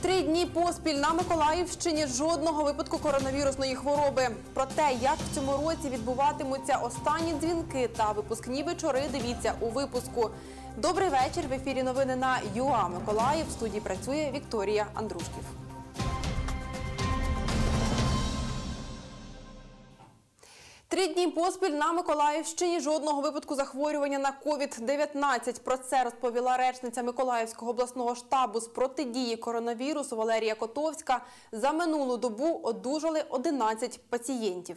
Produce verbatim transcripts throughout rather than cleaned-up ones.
Три дні поспіль на Миколаївщині жодного випадку коронавірусної хвороби. Про те, як в цьому році відбуватимуться останні дзвінки та випускні вечори, дивіться у випуску. Добрий вечір. В ефірі новини на ЮА Миколаїв. В студії працює Вікторія Андрушків. Три дні поспіль на Миколаївщині жодного випадку захворювання на ковід дев'ятнадцять. Про це розповіла речниця Миколаївського обласного штабу з протидії коронавірусу Валерія Котовська. За минулу добу одужали одинадцять пацієнтів.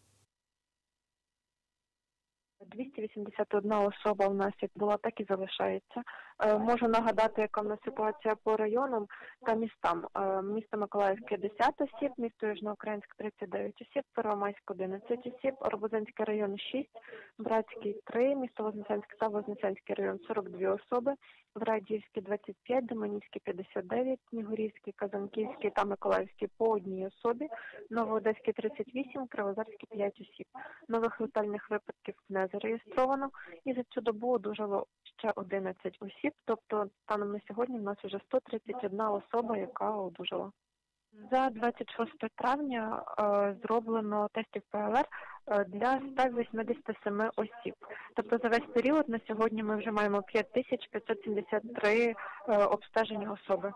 двісті вісімдесят одна особа у нас як була, так і залишається. Можу нагадати, яка в нас ситуація по районам та містам. Місто Миколаїв п'ятдесят осіб, місто Южноукраїнськ тридцять дев'ять осіб, Первомайськ одинадцять осіб, Арбузинський район шість, Братський три, місто Вознесенськ та Вознесенський район сорок дві особи, Врадіївський двадцять п'ять, Доманівський п'ятдесят дев'ять, Снігурівський, Казанківський та Миколаївський по одній особі, Новоодеський тридцять вісім, Кривозерський п'ять осіб. Нових летальних випадків не зареєстровано і за цю добу одужало ще одинадцять осіб, тобто станом на сьогодні в нас вже сто тридцять одна особа, яка одужала. За двадцять шостого травня е, зроблено тестів ПЛР е, для ста вісімдесят сім осіб. Тобто за весь період на сьогодні ми вже маємо п'ять тисяч п'ятсот сімдесят три е, обстежені особи.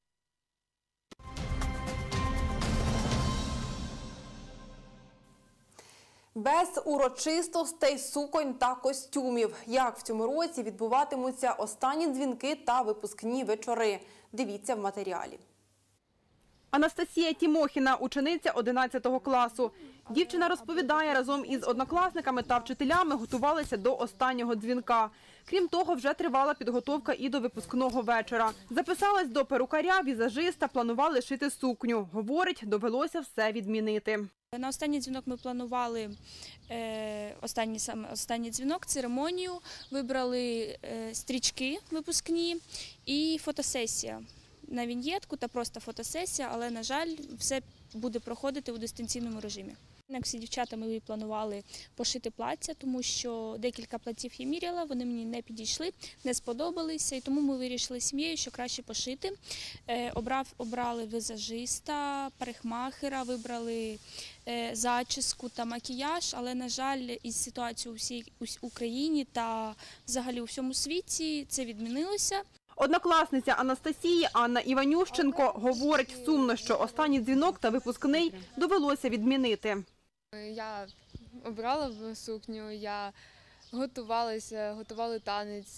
Без урочистостей, суконь та костюмів. Як в цьому році відбуватимуться останні дзвінки та випускні вечори? Дивіться в матеріалі. Анастасія Тімохіна – учениця одинадцятого класу. Дівчина розповідає, разом із однокласниками та вчителями готувалися до останнього дзвінка. Крім того, вже тривала підготовка і до випускного вечора. Записалась до перукаря, візажиста, планували шити сукню. Говорить, довелося все відмінити. На останній дзвінок ми планували е, останній, саме останній дзвінок, церемонію, вибрали е, стрічки випускні і фотосесія на віньєтку та просто фотосесія, але, на жаль, все буде проходити у дистанційному режимі. Як всі дівчата, ми планували пошити плаття, тому що декілька платтів я міряла, вони мені не підійшли, не сподобалися, і тому ми вирішили з сім'єю, що краще пошити. Обрав, обрали візажиста, парикмахера, вибрали зачіску та макіяж, але, на жаль, із ситуацією у всій Україні та взагалі у всьому світі це відмінилося. Однокласниця Анастасії Анна Іванющенко говорить, сумно, що останній дзвінок та випускний довелося відмінити. Я обрала сукню, я готувалася, готувала танець,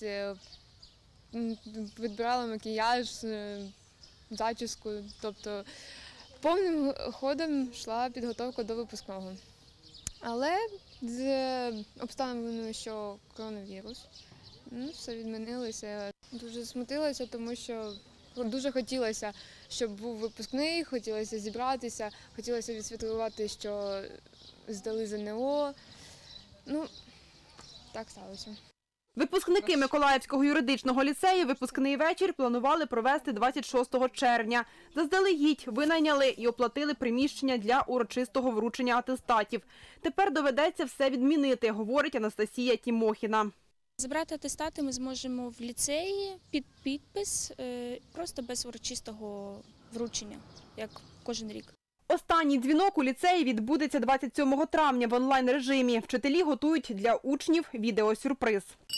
відбирала макіяж, зачіску, тобто повним ходом йшла підготовка до випускного. Але з обставиною, що коронавірус, ну, все відмінилося. Дуже смутилася, тому що дуже хотілося, щоб був випускний, хотілося зібратися, хотілося відсвяткувати, що здали ЗНО. Ну, так сталося. Випускники Миколаївського юридичного ліцею випускний вечір планували провести двадцять шостого червня. Заздалегідь винайняли і оплатили приміщення для урочистого вручення атестатів. Тепер доведеться все відмінити, говорить Анастасія Тімохіна. Забрати атестати ми зможемо в ліцеї під підпис, просто без урочистого вручення, як кожен рік. Останній дзвінок у ліцеї відбудеться двадцять сьомого травня в онлайн-режимі. Вчителі готують для учнів відеосюрприз.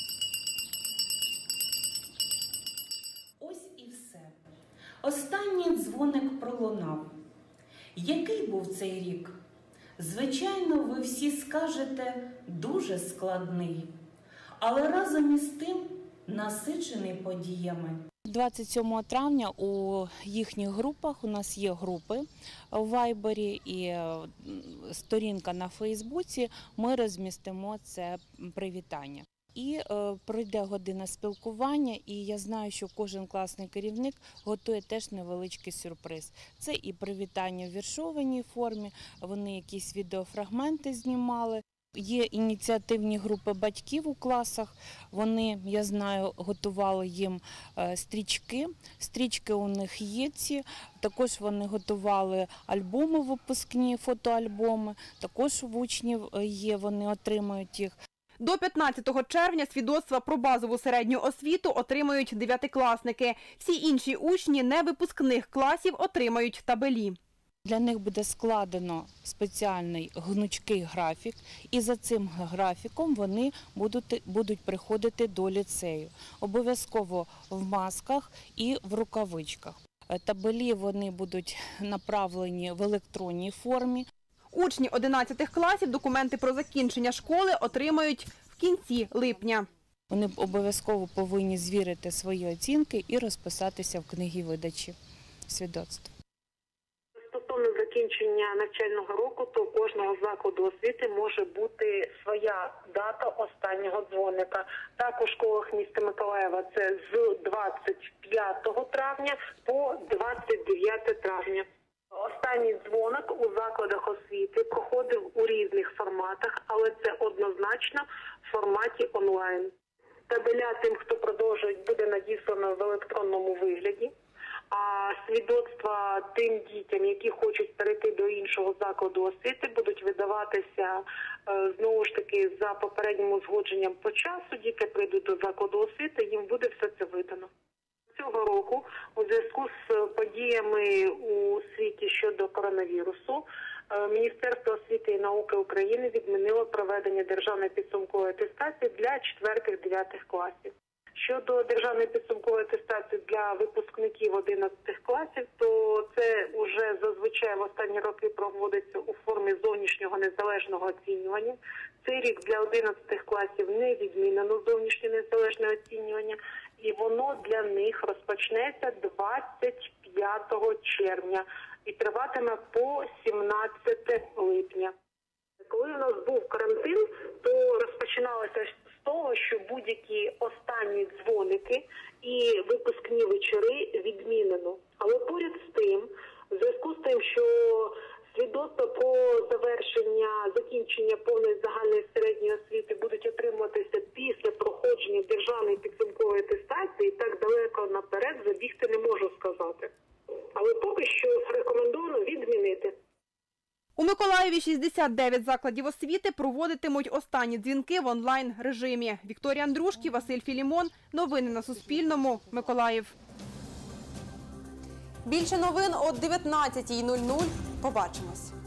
Ось і все. Останній дзвоник пролунав. Який був цей рік? Звичайно, ви всі скажете, дуже складний. Але разом із тим насичений подіями. двадцять сьомого травня у їхніх групах, у нас є групи у Вайбері і сторінка на Фейсбуці, ми розмістимо це привітання. І е, пройде година спілкування, і я знаю, що кожен класний керівник готує теж невеличкий сюрприз. Це і привітання в віршованій формі, вони якісь відеофрагменти знімали. Є ініціативні групи батьків у класах, вони, я знаю, готували їм стрічки, стрічки у них є ці, також вони готували альбоми випускні, фотоальбоми, також в учнів є, вони отримують їх. До п'ятнадцятого червня свідоцтва про базову середню освіту отримають дев'ятикласники. Всі інші учні невипускних класів отримають табелі. Для них буде складено спеціальний гнучкий графік, і за цим графіком вони будуть, будуть приходити до ліцею. Обов'язково в масках і в рукавичках. Табелі вони будуть направлені в електронній формі. Учні одинадцятих класів документи про закінчення школи отримають в кінці липня. Вони обов'язково повинні звірити свої оцінки і розписатися в книгі видачі свідоцтв. Стосовно закінчення навчального року, то у кожного закладу освіти може бути своя дата останнього дзвоника. Так у школах міста Миколаєва це з двадцять п'ятого травня по двадцять дев'яте травня. Останній дзвоник у закладах освіти проходив у різних форматах, але це однозначно в форматі онлайн. Табеля тим, хто продовжує, буде надіслано в електронному вигляді. А свідоцтва тим дітям, які хочуть перейти до іншого закладу освіти, будуть видаватися знову ж таки за попереднім узгодженням по часу. Діти прийдуть до закладу освіти, їм буде все це видано. Цього року у зв'язку з подіями у світі щодо коронавірусу Міністерство освіти і науки України відмінило проведення державної підсумкової атестації для четвертих-дев'ятих класів. Щодо державної підсумкової атестації для випускників одинадцятих класів, то це вже зазвичай в останні роки проводиться у формі зовнішнього незалежного оцінювання. Цей рік для одинадцятих класів не відмінено зовнішнє незалежне оцінювання, і воно для них розпочнеться двадцять п'ятого червня і триватиме по сімнадцяте липня. Коли у нас був карантин, то розпочиналося з того, що будь-які останні дзвоники і випускні вечори відмінено. Але поряд з тим, в зв'язку з тим, що свідоцтва про завершення, закінчення повної загальної середньої освіти будуть отримуватися після проходження державної підсумкової атестації, так далеко наперед забігти не можу сказати. Але поки що рекомендовано відмінити. У Миколаєві шістдесят дев'ять закладів освіти проводитимуть останні дзвінки в онлайн-режимі. Вікторія Андрушків, Василь Філімон. Новини на Суспільному. Миколаїв. Більше новин о дев'ятнадцятій нуль нуль. Побачимось.